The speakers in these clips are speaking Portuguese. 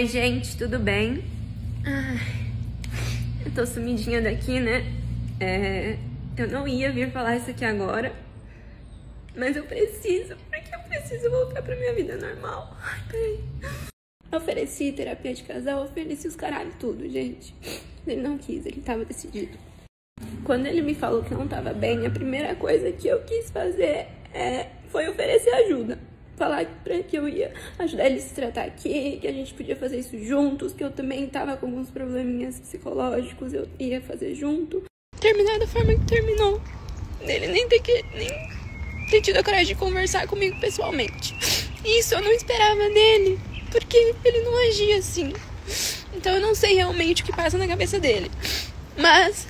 Oi, gente, tudo bem? Ai, eu tô sumidinha daqui, né? Eu não ia vir falar isso aqui agora, mas eu preciso, porque eu preciso voltar pra minha vida normal. Ai, peraí. Eu ofereci terapia de casal, ofereci os caralho tudo, gente. Ele não quis, ele tava decidido. Quando ele me falou que não tava bem, a primeira coisa que eu quis fazer foi oferecer ajuda. Falar que eu ia ajudar ele a se tratar aqui, que a gente podia fazer isso juntos, que eu também tava com alguns probleminhas psicológicos, eu ia fazer junto. Terminar da forma que terminou. Ele nem ter tido a coragem de conversar comigo pessoalmente. Isso eu não esperava dele, porque ele não agia assim. Então eu não sei realmente o que passa na cabeça dele. Mas...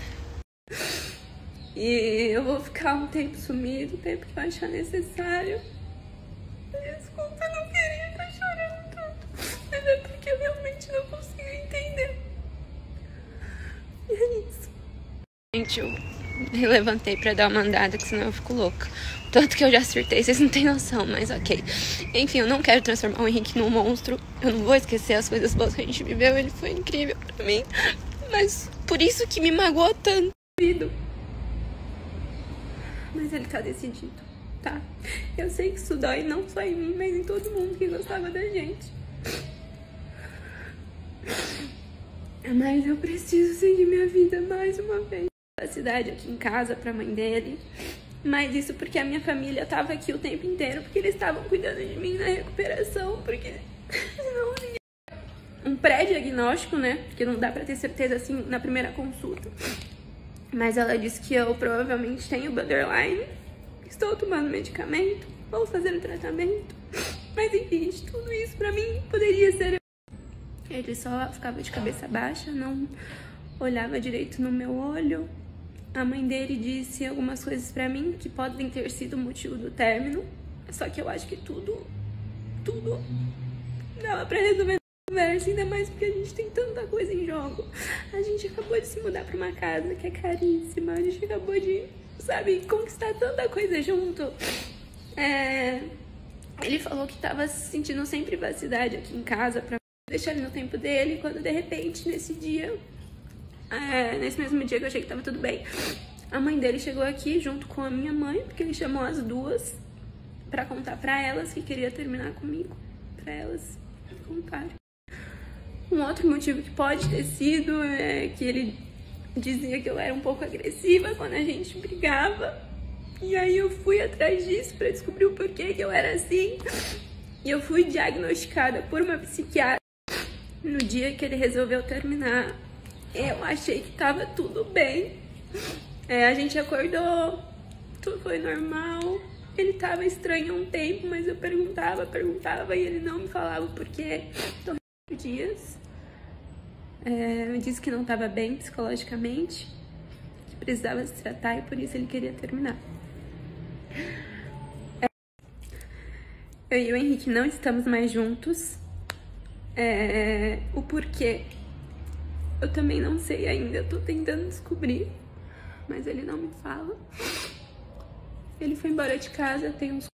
E eu vou ficar um tempo sumido, o tempo que eu achar necessário. Desculpa, eu não queria estar chorando tanto, mas é porque eu realmente não consigo entender. E é isso. Gente, eu levantei pra dar uma andada, que senão eu fico louca. Tanto que eu já acertei, vocês não têm noção, mas ok. Enfim, eu não quero transformar o Henrique num monstro. Eu não vou esquecer as coisas boas que a gente viveu, ele foi incrível pra mim. Mas por isso que me magoou tanto. Mas ele tá decidido, tá? Eu sei que isso dói não só em mim, mas em todo mundo que gostava da gente. Mas eu preciso seguir minha vida mais uma vez. A cidade aqui em casa pra mãe dele. Mas isso porque a minha família tava aqui o tempo inteiro, porque eles estavam cuidando de mim na recuperação, porque senão um pré-diagnóstico, né? Porque não dá pra ter certeza assim na primeira consulta. Mas ela disse que eu provavelmente tenho borderline. Estou tomando medicamento, vou fazer tratamento. Mas enfim, tudo isso pra mim poderia ser... Ele só ficava de cabeça baixa, não olhava direito no meu olho. A mãe dele disse algumas coisas pra mim que podem ter sido o motivo do término. Só que eu acho que tudo dava pra resolver conversa, ainda mais porque a gente tem tanta coisa em jogo. A gente acabou de se mudar pra uma casa que é caríssima, a gente acabou de, sabe, conquistar tanta coisa junto. Ele falou que tava sentindo sem privacidade aqui em casa pra deixar ele no tempo dele, quando de repente, nesse mesmo dia que eu achei que tava tudo bem, a mãe dele chegou aqui junto com a minha mãe, porque ele chamou as duas pra contar pra elas que queria terminar comigo, pra elas contarem. Um outro motivo que pode ter sido é que ele dizia que eu era um pouco agressiva quando a gente brigava. E aí eu fui atrás disso pra descobrir o porquê que eu era assim. E eu fui diagnosticada por uma psiquiatra. No dia que ele resolveu terminar, eu achei que tava tudo bem. A gente acordou, tudo foi normal. Ele tava estranho há um tempo, mas eu perguntava e ele não me falava o porquê. Dias. Eu disse que não estava bem psicologicamente, que precisava se tratar e por isso ele queria terminar. Eu e o Henrique não estamos mais juntos. O porquê eu também não sei ainda, eu tô tentando descobrir, mas ele não me fala. Ele foi embora de casa tem uns